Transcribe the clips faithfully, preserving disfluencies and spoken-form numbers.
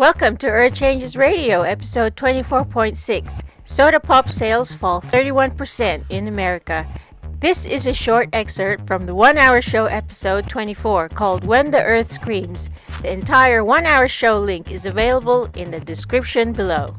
Welcome to Earth Changes Radio, episode twenty-four point six. Soda pop sales fall thirty-one percent in America. This is a short excerpt from the one-hour show episode twenty-four called When the Earth Screams. The entire one-hour show link is available in the description below.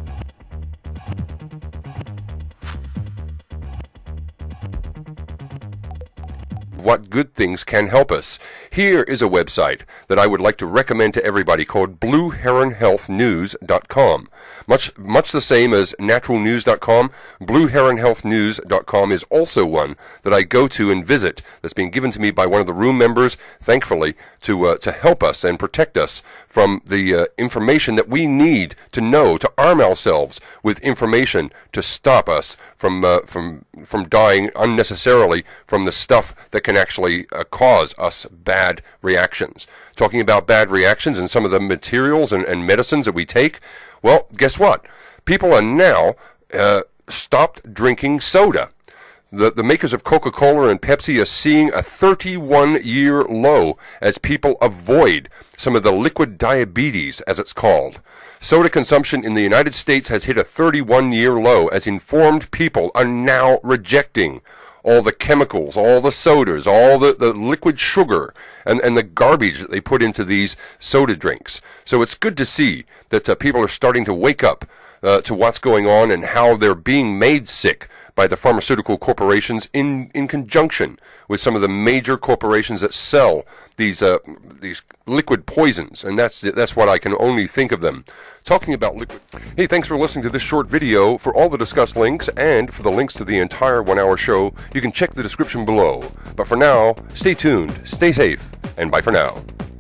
What good things can help us. Here is a website that I would like to recommend to everybody called blue heron health news dot com. Much much the same as natural news dot com, blue heron health news dot com is also one that I go to and visit, that's been given to me by one of the room members, thankfully, to uh, to help us and protect us from the uh, information that we need to know, to arm ourselves with information to stop us from uh, from from dying unnecessarily from the stuff that can actually uh, cause us bad reactions. Talking about bad reactions and some of the materials and, and medicines that we take, well, guess what? People are now uh, stopped drinking soda. The, the makers of Coca-Cola and Pepsi are seeing a thirty-one year low as people avoid some of the liquid diabetes, as it's called. Soda consumption in the United States has hit a thirty-one year low as informed people are now rejecting all the chemicals, all the sodas, all the, the liquid sugar, and, and the garbage that they put into these soda drinks. So it's good to see that uh, people are starting to wake up uh, to what's going on and how they're being made sick by the pharmaceutical corporations in, in conjunction with some of the major corporations that sell these uh, these liquid poisons, and that's that's what I can only think of them. Talking about liquid. Hey, thanks for listening to this short video. For all the discussed links and for the links to the entire one-hour show, you can check the description below. But for now, stay tuned, stay safe, and bye for now.